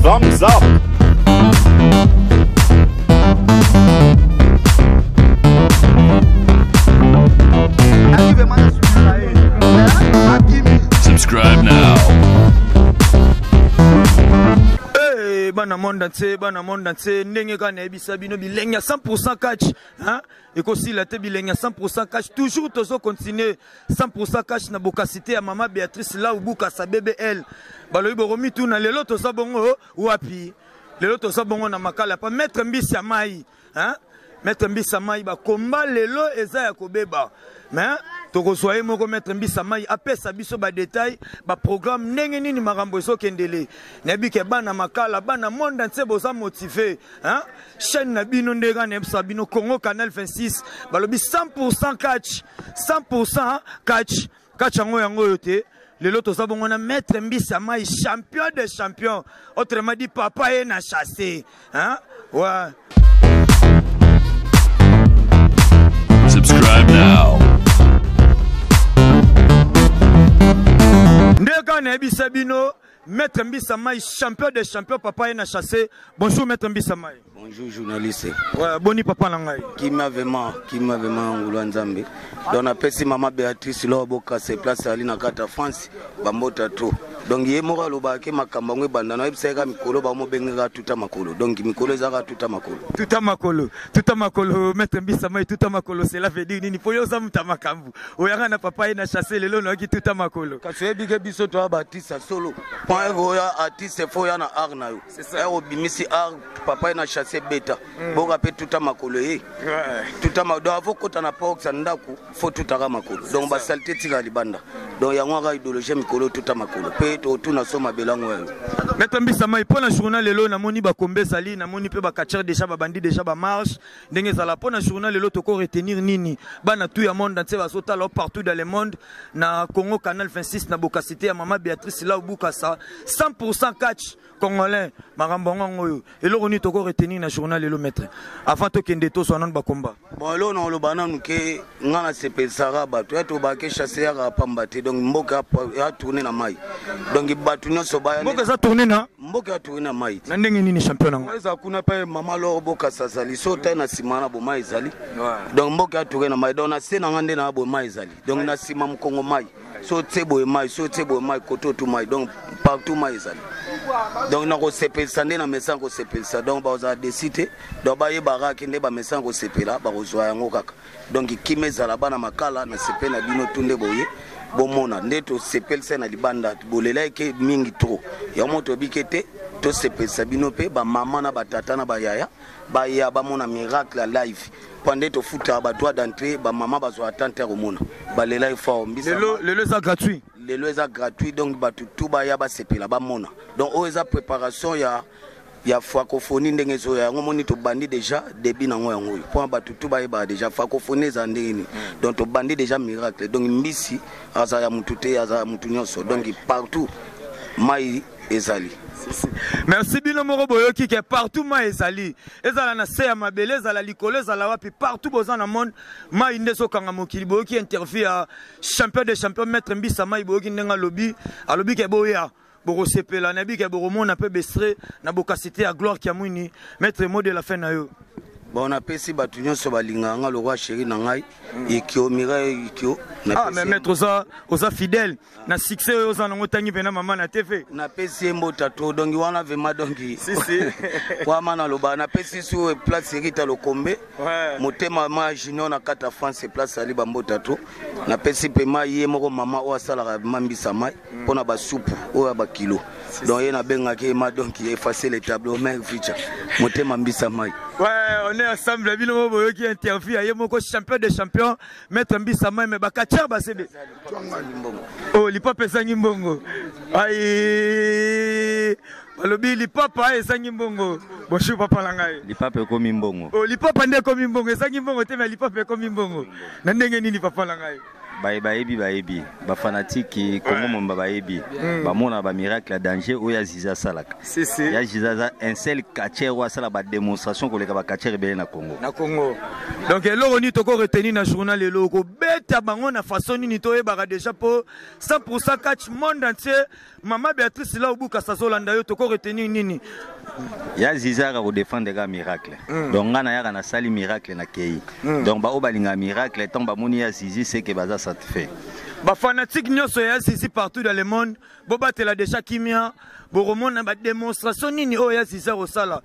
Thumbs up. Subscribe now. Hey, bana monde entier, ndenge kana ebisa bino bilenge 100% catch, hein? Et aussi la te bilenge 100% catch, toujours tozo continuer 100% catch na bokasité ya mama Béatrice là ou buka sa bébé elle. Baloyi boromi tout na lelo toza bongo wapi? Lelo toza bongo na makala pa mettre mbisi ya mai, hein? Mettre mbisi ya mai ba komba lelo eza ya kobeba. Mais toko soye moko mettre mbisa mai apesa biso ba détail ba programme ndenge nini makambo eso kendele nebi ke bana makala bana monde entier boza motivé, hein? Chaîne na bino ndega na bino Congo Canal 26 balobi 100% catch 100% catch yango yote lelo toza bongo na mettre mbisa mai champion des champions, autrement dit papa est na chassé, hein? Ouais. Subscribe now. Ndeka na ebisa bino Maître Mbisa Mai, champion des champions, papa est chassé. Bonjour Maître Mbisa Mai. Bonjour journaliste. Ouais, boni papa nangai. Qui m'a vraiment Nzambe. Donc on appelle maman Béatrice Loboka c'est place ali na kata France bambota trop. Donc yé mora lobake makamba ngwe banda na ebiseka mikolo ba mo bengeka tuta makolo. Donc mikolo ezaka tuta makolo. Tuta makolo Maître Mbisa Mai tuta makolo cela veut dire nini po yo za muta makambu. Oyanga na papa est chassé lelo no ki tuta makolo. Kasi ebike biso to abatisa solo. Point roya artiste foya na art na yo. C'est ça. O bimisi art papa est chassé beta. Boka pe tuta makolo e. Tuta makolo avant kota na pa ndako faut tuta makolo. Donc ba saleté tika libanda. Donc yango ga idéologie mikolo tuta makolo. Pe to tuna soma belango yo. Maître Mbisa Mai pour la journal lelo na moni ba kombe sali na moni pe ba catcher déjà ba bandi déjà ba marche ndenge za la pour la journal lelo to ko retenir nini bana tout ya monde entier ba sota là partout dans le monde na Congo Canal 26 na bokasité ya mama Béatrice là buka sa 100% catch congolais marambongo ngoyo eloko ni to ko retenir na journal lelo maître avant to kende to so nan ba combat bon lo na lo bananu ke ngana sepe saraba to eto ba ke chasser ya pambate donc mboka ya tourner na mai donc batu nyoso ba mboka za tourner na mboka ya tourner na mai na ndenge nini champion ngo eza kuna pa mama lo boka sasali so ta na simana bo mai zali donc mboka ya tourner na mai donc na sena ngande na bo mai zali donc na sima mkongo mai so tebo mai koto tu mai donc partout mai zali donc na ko sepel sande na mesa ko sepel sa donc ba za décider donc ba ye bara ki ne ba mesa ko sepela ba ko zwa yango kaka donc kimeza la bana makala na sepel na bino tunde boye bomona ndeto sepel sa na libanda bolela ke mingi trop ya moto bikete to sepel sa bino pe ba mama na ba tata na ba yaya ba ya ba mona miracle live pendant to futa ba droit d'entrée ba mama ba zo attendre romona ba lela ifo mbisa le ça gratuit les lois gratuits donc tout ba ya ba sepela ba mona donc o eza préparation ya francophonie ndenge zo ya ngomoni to bandi déjà début na ngo yango point ba tout ba ba déjà francophonie za ndenge donc to bandi déjà miracle donc mbisi aza ya mutute aza mutunyoso donc partout mai ezali. Merci bino moko boyoki ke partout ma ezali ezala na se ya mabele ezala likolo ezala wapi partout boza na monde ma indeso kanga mokili boyoki interview ya champion des champions Maître Mbisa Mai boyoki ndenga lobi alobi ke boya boko sepela na bi ke boko mona pe bestre na bokasité ya gloire kia mwini Maître mot de la fin na yo. Bon on appelle si batu nyonso balinga nga le roi chéri na ngai ikio mirai ikio na mais maître oza fidèle na succès oza nango tangi pena mama na TV na pesi mbota to dongi wana vema dongi si kwa mana loba na pesi sur place Rita Lokombe motema ma junior na kata France place ali bambota to na pesi pema ye moko mama o asala Mbisa Mai pona ba soupe o ba kilo donc ye na benga ke ma donki effacer les tableaux mais feature motema Mbisa Mai. Ouais, on est ensemble. Bino boyo qui interview aye moko champion des champions Maître Mbisa Mai me bakacha basebe. Oh, lipa pesa ngimbongo. Aïe. Balobi lipapa esangi mbongo. Bonjour papa langai. Lipapa ekomi mbongo. Oh, lipapa nde ekomi mbongo, esangi mbongo te mais lipapa ekomi mbongo. Na ndenge nini papa langai? baebi ba fanatique Congo momba baebi ba mona ba miracle danger oya Ziza salaka ya Ziza un seul catcher wa sala ba démonstration ko leka ba catcher be na Congo donc eloko ni toko retenir na journal eloko beta bango na façon ni to e ba déjà pour 100% catch monde entier maman Béatrice là obuka sazolanda yo toko retenir nini ya Ziza ka ko défendre ga miracle donc ngana ya na sali miracle na kei donc ba obalinga miracle tant ba moni ya Zizi c'est que baza satisfait ba fanatique nyonso ya Zizi partout dans le monde boba tela déjà kimia bo remona ba démonstration nini o ya Ziza osala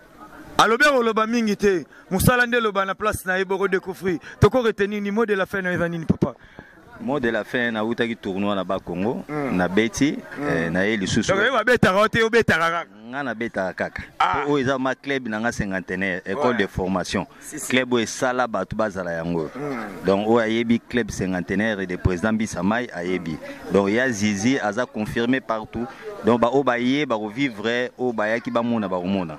alober oloba mingi te musala nde loba na place na yebo redécouvrir toko retenir ni mot de la fin na evanini papa mot de la fin na utaki tournoi na ba Congo na beti na eli susu donc ba beta rote o beta rara ngana beta kaka o eza ma club na nga cinquantenaire école de formation club o sala batu bazala yango donc o ayebi club cinquantenaire de président Bisamai ayebi donc ya Zizi aza confirmé partout donc ba o ba ye ba revivre o ba yaki ba mona ba romona.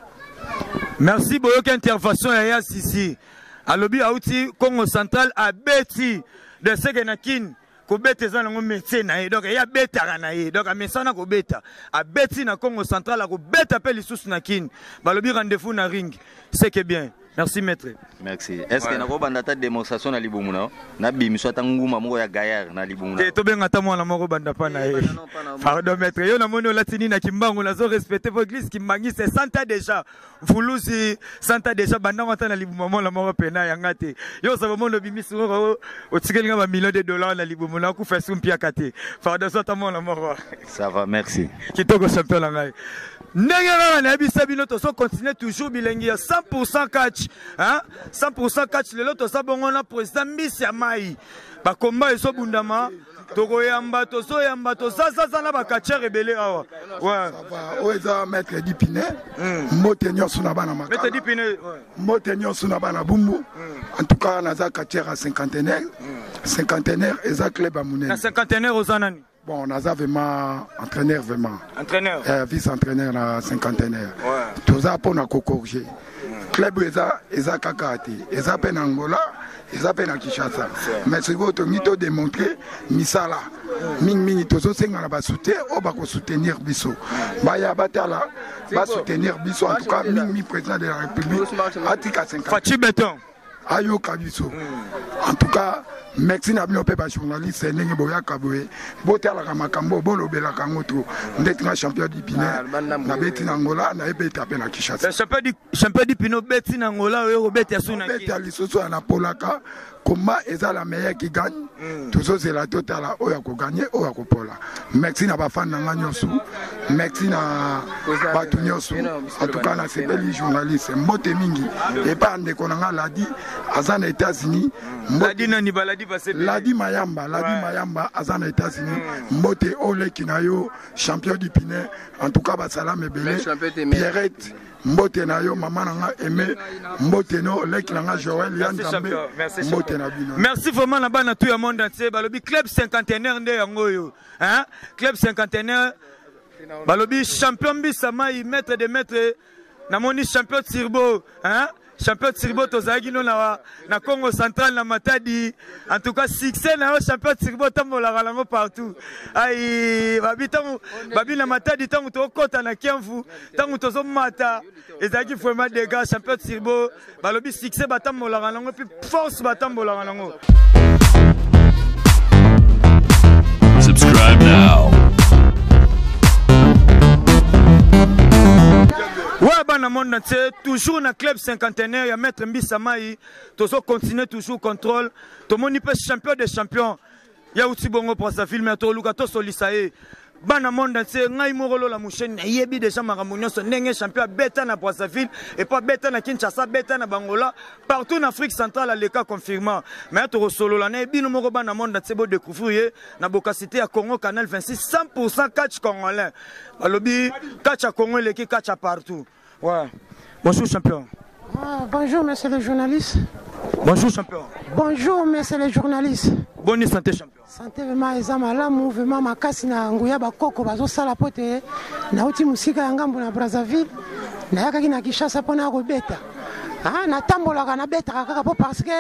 Merci beaucoup intervention ya Zizi alobi auti Congo central a beti de Segenakin ko beta za nango métier na ye donc ya beta na ye donc amesana ko beta a beti na Congo central ko beta pe lisusu na kin balobi rendez-vous na ring c'est que bien. Merci maître. Merci. Est-ce que na ko banda ta démonstration na libumuna na bimiso ta nguma moko ya gaillard na libumuna te to benga ta mwana moko banda pa na ye pardon maître yo na moni olatini na kimbangu na zo respecter vos églises kimbangi c'est santa déjà vulusi santa déjà banda ngata na libumuma la moko pena ya ngate yo sa mono bimiso o tikelinga ba millions de dollars na libumuna ku fesu mpia kate pardon so ta mwana moko ça va merci kitoko champion la ngai ndenge na bisa bino to so continuer toujours bilengi ya 100% catch hein 100% catch lelo to sa bongo na président Bisamai ba combat eso bundama toko yamba to so yamba to sa na ba catcher rebelle awa ouais o eza maître Dipine motenyo suna bana makala maître Dipine motenyo suna bana bumbu en tout cas na za catcher à cinquantenaire eza club à munene na cinquantenaire ozanani. Bon, on a vraiment entraîneur vraiment. Entraîneur. Vice-entraîneur na cinquantenaire. Ouais. Tout ça pour na corriger. Club eza kakati, eza pe na Angola, eza pe na Kinshasa. Mais c'est votre nito démontrer misala. Mingi tozo senga na ba soutenir o ba ko soutenir biso. Ba ya batala ba soutenir biso en tout cas mingi président de la République atika 50. Fachi Beton. Ayo kabiso. En tout cas merci na bino pe ba journaliste ndenge boya kaboye botala ka makambo bolobela kango to ndeti na champion du Pine na beti na Angola na ebeta pe na Kinshasa champion du Pine beti na Angola oyo beti asuna ki beti alisoso na polaka comment eza la meilleure qui gagne toujours c'est la totale oya ko gagner oya ko pola merci na ba fan na nganyosu merci na batu nyosu en tout cas na sebeli journaliste mbote mingi et pas ndeko na nga ladi azana États-Unis ladi nani baladi Ladi Mayamba azana États-Unis mbote oleki na yo champion du Pine en tout cas basalam ebele Pierrette mbote na yo maman nanga aimé mbote no oleki nanga Joël Yangambe mbote na bino merci vraiment na bana tout le monde entier balobi club cinquantenaire nde yango yo hein club cinquantenaire balobi champion Bisamai maître de maître na moni champion Turbo hein champion Turbo tozaki no na Congo central na Matadi en tout cas succès na champion Turbo tambola lango partout ai babi na Matadi tangu to kota na Kiamvu tangu tozo mata ezaki vraiment des gars champion Turbo balobi succès batambola lango puis force batambola lango. Subscribe now. Ouais, bana monde entier, toujours na club cinquantenaire, ya maître Bisamai, toujours continuer, toujours contrôle. Tout le monde peut champion des champions. Ya outi bongo pour sa film, to luka to solisae. Bana monde entier, ngai morolo la mouchen, yebi déjà maramounion, son nenge champion beta na Brazzaville, et pas beta na Kinshasa, beta na Bangola, partout en Afrique centrale, les cas confirmant. Mais to solo la ne bino moro bana monde entier bo découvrir na bokasité à Congo Canal 26 100% catch congolais. Alobi catch à Congo les qui catch à partout. Ouais. Bonjour champion. Bonjour monsieur le journaliste. Bonjour champion. Bonjour monsieur le journaliste. Bonne santé champion. Santé vraiment ezama la mouvement makasi na nguya bakoko bazo sala pote na uti musika ya ngambo na Brazzaville na yakaki na Kinshasa pona ko beta. Na tambola kana beta kaka po parce que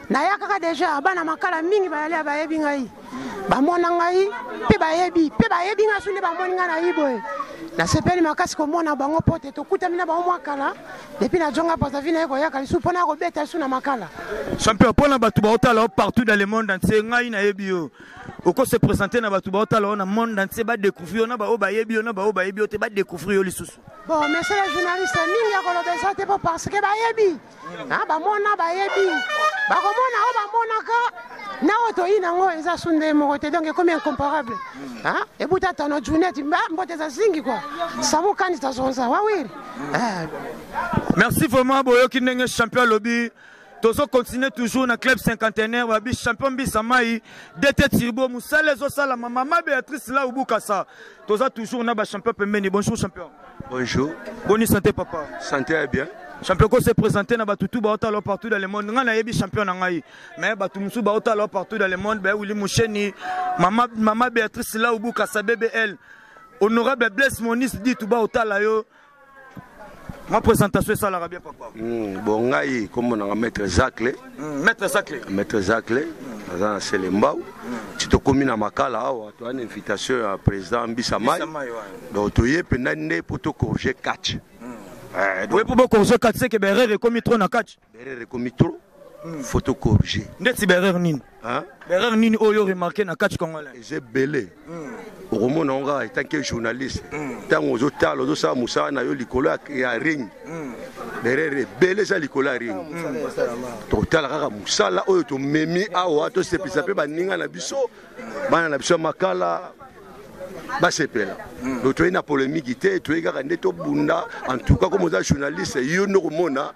naya kaka déjà bana makala mingi bayali bayebi ngai bamona ngai pe bayebi nga sune bamoni nga na iboye nasepeli makasi komona bango pote tokutami na bango mwa kala depuis na jonga pasavi na ye koyaka lisu mpona kobeta lisu na makala champion mpona bato baotala partout dans le monde entier ngai nayebi yo oko se présenter na bato baotala na monde entier badécouvrir yo na bao bayebi yo na bao bayebi yo te badécouvrir yo lisusu bon monsieur le journaliste mingi ya kolobesa te po parce que bayebi bamona bayebi bakomona o bamonaka na oyo toyi nango eza sunde moko te donc ekomi incomparable ebuta tano junete mbote eza zingi kwa samukani tazonza wawiri merci vraiment boyoki ndenge champion lobi tozo continuer toujours na club cinquantenaire babi champion Bisamai DT Turbo musala ezosala mama Béatrice la ubukasa toza toujours na ba champion pembeni. Bonjour champion. Bonjour. Bonne santé papa. Santé bien. Champion ko se présenter na batutu ba otalo partout dans le monde ngana yebi champion na ngai mais batu musu ba otalo partout dans le monde ba Willy Musheni mama Béatrice la ubukasa BBL honorable Blaise Monis dit tout ba otala yo. Ma présentation ça la bien papa. Bon ngai comme on a maître Zacle. Maître Zacle. Maître Zacle. Dans Selembao. Tu te communes à Makala tu as une invitation à président Bisamai. Donc tu y es pendant pour te corriger catch. Oui pour corriger catch c'est que Berere comme trop na catch. Berere comme trop. Faut te corriger. Ndeti Berere nini? Berere nini oyo remarqué na catch congolais. J'ai belé. Au moment où on est tant que journaliste, tant aux hôtels, aux ça Moussa na yo likolo ya ring. Berere belé ça likolo ya ring. Total kaka Moussa là oyo to memi awa to se pisa pe baninga na biso. Bana na biso makala ba sepela. Donc tu es na polémique té, tu es kaka ndeto bunda en tout cas comme journaliste yo no mona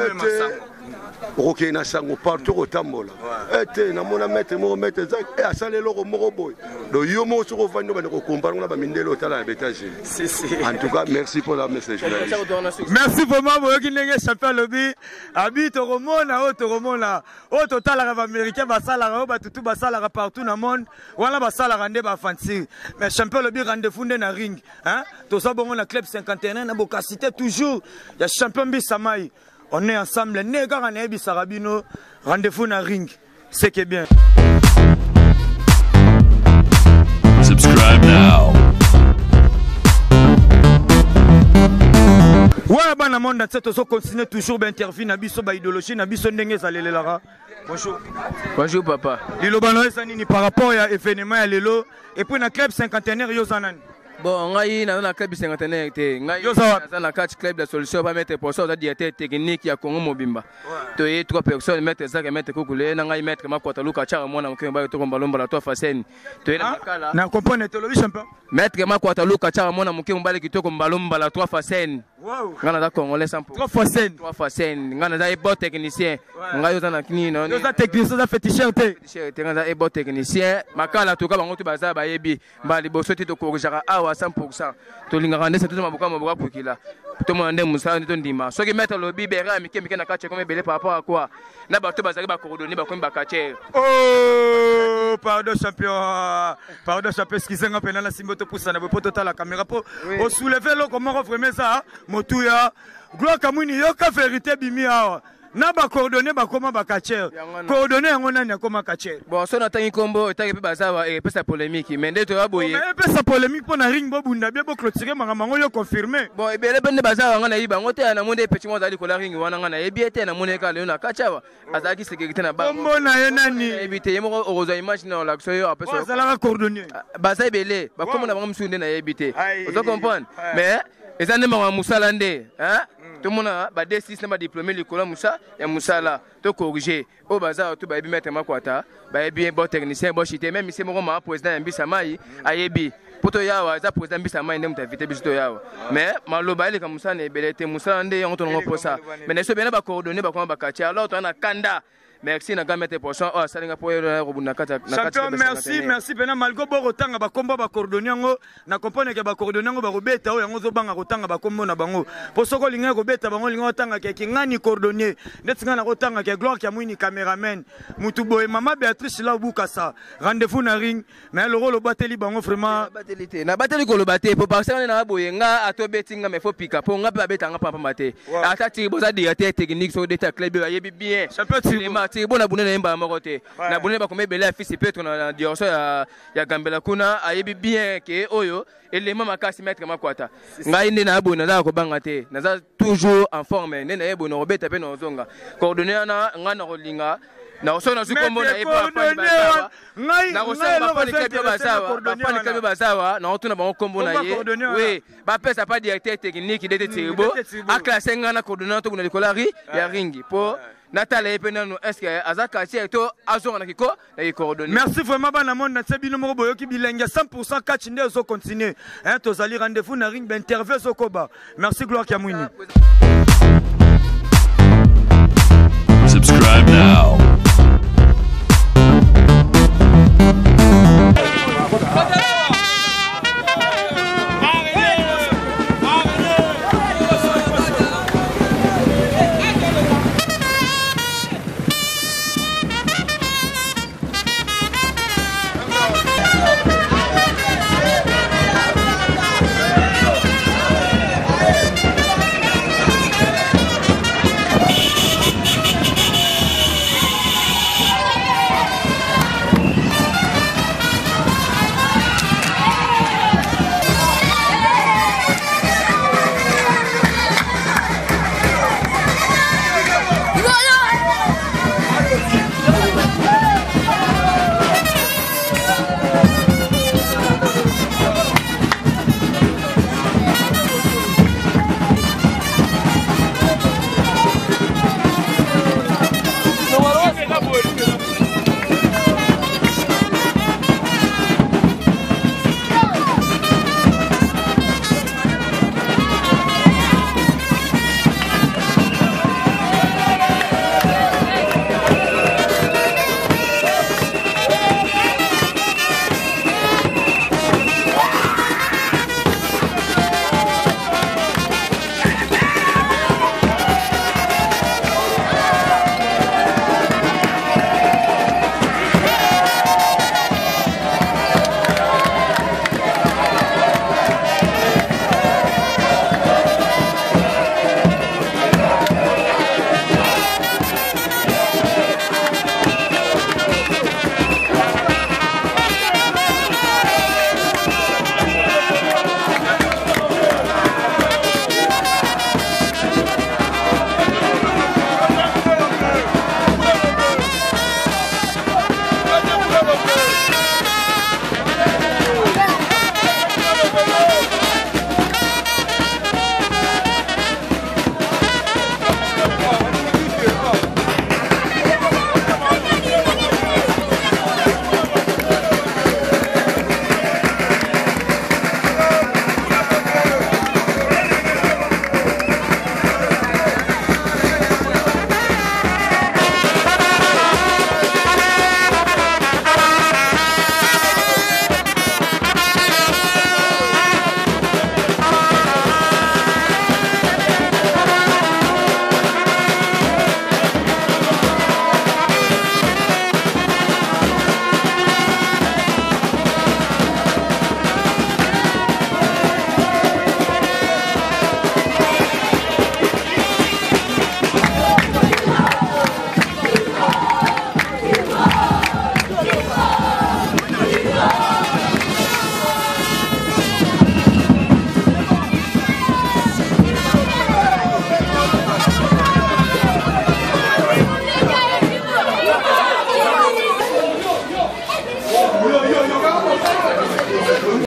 ok na sango partout au tambola ete na mona maître mo maître zak e asale loko moko boy do yo mo so ko vando ba ko comparer na ba mindelo tala na betaje en tout cas merci pour la message merci vraiment boyoki ndenge champion lobi abi to romona o total ba américain ba sala ba tutu ba sala partout na monde wala ba sala rande ba fancy mais champion lobi rande funde na ring to so bongo na club 51 na bokasité toujours ya champion Bisamai. On est ensemble, rendez-vous dans ring, c'est qui est bien. Subscribe now. Ouais, bon, le monde entier, on continue toujours d'interviewer na biso ba idéologie, na biso ndenge zalelela. Bonjour. Bonjour papa. Lilo bano ezani par rapport à événement ya lelo et puis na club cinquantenaire yo zanani. Bon, ngai na club cinquantenaire te ngai na catch club la solution va mettre pour ça au directeur technique ya Congo Mobimba. To y 3 personnes mettre ça que mettre kokule na ngai mettre makota luka cha mwana mkemba to kombalomba la to faseni. To y na makala. Na comprendre television champion. Mettre makota luka cha mwana mkemba kitoko kombalomba la to faseni. Wow. Ngana da congolais 100%. 3 faseni. 3 faseni. Ngana da bon technicien. Ngai yo na kini no. Yo za technicien za féticheur te. Féticheur te ngana bon technicien. Makala to ka bango to baza ba yebi. Ba liboso ti to korigera awa 100%. To linga rande c'est tout maboka pour qu'il a. Tout le monde musa ndito ndima. So ki mettre le bibera mike na kache comme belé par rapport à quoi? Na ba to bazali ba coordonner ba comme ba kache. Oh, pardon champion. Pardon champion, excusez nga pena na simboto poussa na poto ta la caméra pour au soulever lo comment refremer ça motuya. Gloire kamuni yo ka vérité bimi awa. Na ba coordonner ba comment ba kache. Coordonner yango nani akoma kache. Bon, so na tangi kombo etaki pe bazawa e pesa polémique mais ndeto ya boye. Mais pesa polémique pour na ring bo bunda bien bo clôturer mango yo confirmer. Bon, e bele bende bazawa ngana yiba ngote na monde petit mo zali ko la ring wana ngana e biete na monde ka le na kachawa. Azaki sécurité na ba. Kombo na ye nani? E bite yemo ozo image na la so yo apesa. Bazala coordonner. Baza bele, ba komo na bango msunde na e bite. Ozo comprendre? Mais ezande mama musala nde, hein? Tout le monde a des D6 n'a pas diplômé l'école Moussa et Moussa là to corriger au bazar tout ba mettre makwata ba bien bon technicien bon chité même si mon président Bisamai ayebi poto yawa za président Bisamai ndem t'inviter biso yawa mais maloba ile comme Moussa ne belete Moussa ndé on ton pour ça mais ne so bien ba coordonner ba comment ba katia alors on a kanda. Merci na gamete poisson oh salinga po robuna kata na kata. Champion merci pena malgo bo rotanga ba kombo ba coordonner ngo na comprendre ke ba coordonner ngo ba robeta o yango zo banga rotanga ba kombo na bango posoko linga robeta bango linga otanga ke ngani coordonner ndetinga na rotanga ke gloire ya mwini cameraman mutu boye mama Béatrice la bukasa rendez-vous na ring mais le rôle bateli bango vraiment bateli na bateli ko lo baté po parce que na boye nga ato betinga mais faut pika po nga ba betanga papa maté atati boza directeur technique so deta club ya yebi bien champion matiri bona bune na yemba moko te na bune ba komé belé afisi Petro na direction ya Gambela kuna ayebi bien que oyo élément makasi maître makwata ngai nde na bona za ko banga te naza toujours en forme nde na yebo no robeta pe no zonga coordonner na ngana kolinga na osona zukombo na epa na osona ba fani basawa na otuna ba kombo na ye oui ba pesa pas directeur technique de Tiribo a classé ngana coordonnateur to kuna likolari ya ringi po Nathalie Epenano, est-ce que Azaka to azonga kiko na coordonner. Merci vraiment bana monde na tsebino moko boyoki bilenga 100% catch nde zo continuer. Hein to zali rendez-vous na ring interview sokoba. Merci Gloire Kiamwini. Subscribe now.